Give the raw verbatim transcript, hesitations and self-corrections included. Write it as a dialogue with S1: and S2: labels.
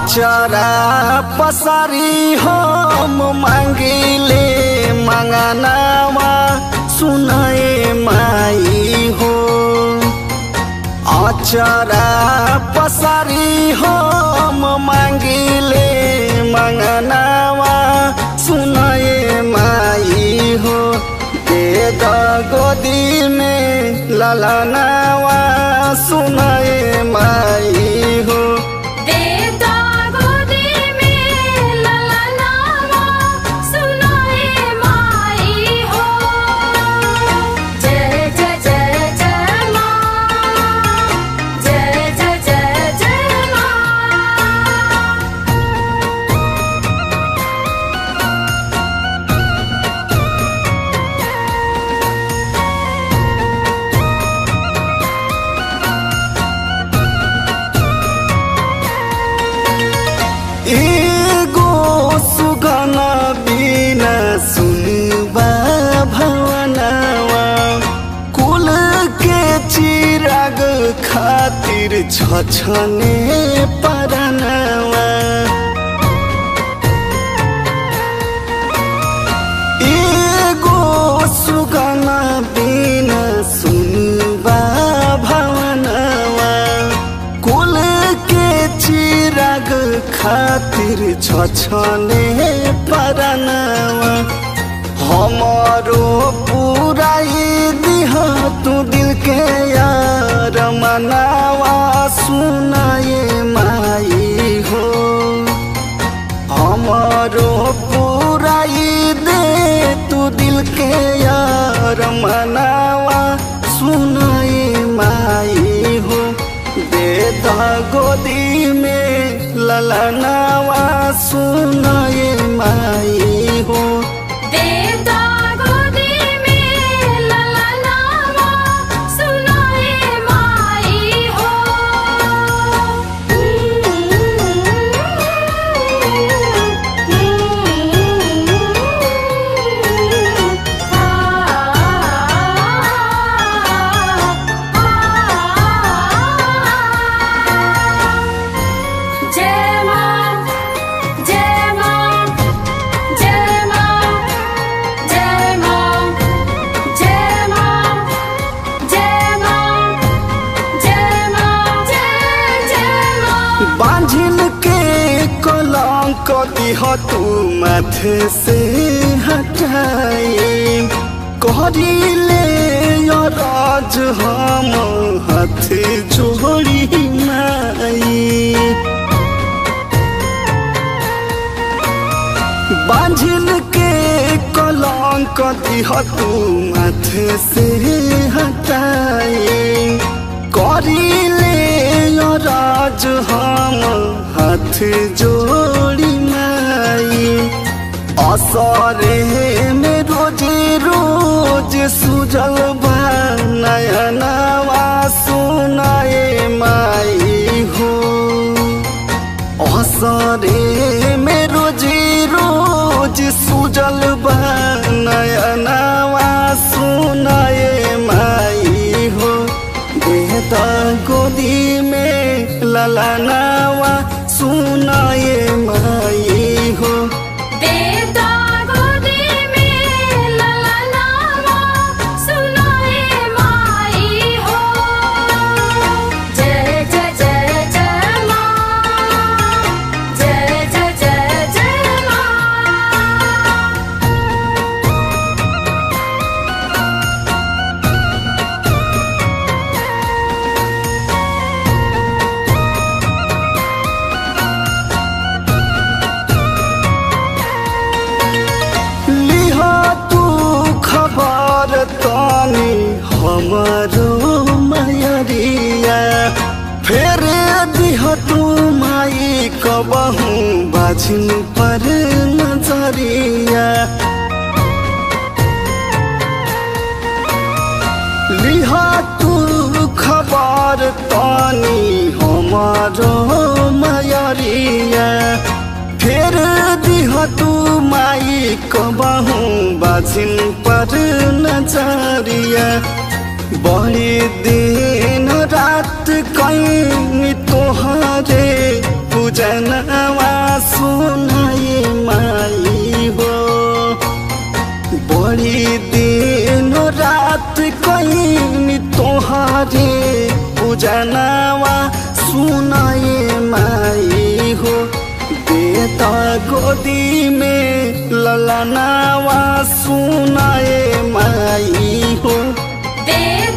S1: अचरा पसारी हम मांगिले मंगनावा सुनाए माई हो। अचरा पसारी हम मांगिले मंगनावा सुनाए माई हो। दे द गोदी में ललनावा सुनाए माई हो। एगो सुगना बिना सुनबा भवनवा कुल के चिराग खातिर छछने परनवा। एगो सुगना बिना सुनबा भवनवा कुल के चिराग खातिर छछने परनवा। हमारो पुराई दिह तू दिल के यार मनावा सुनाए माई हो। हमारो पुराई दे तू दिल के यार मनावा सुनाए माई हो। दे द गोदी में ललनावा सुनाए माई हो।
S2: दे द गोदी में ललनावा सुनाए माई हो।
S1: बांझिल के कलंक दिह तू माथे से हटाई कहरिले राज हम हाथ जोड़ी माई। बांझिल के कलंक दिह तू माथे से हटाई कहरिले राज हम हाथ जोड़ी माई। असरे में रोज रोज सुजल बा नयनवा सुनाए माई हो। असरे में रोज रोज सुजल बा नयनवा सुनाए माई हो। दे द गोदी में ललनावा सुनाए माई हो।
S2: दे द गोदी में ललनावा सुनाए माई हो। जय जय जय जय माँ, जय जय जय जय माँ।
S1: तानी हमारो मयरिया फेर दिह तू माई कबहू बाझिन पर नजरिया। लिहा तू खबर तानी हमारो मयरिया फेर दिह तू माई कबहू बाझिन पर नजरिया। बड़ी दिन रात कहीं तोहरे पूजनवा सुनाए माई हो। बड़ी दिन रात कहीं तोहारे पूजनवा सुनाए माई हो। बेटा गोदी में ललनावा सुनाए माई हो।
S2: दे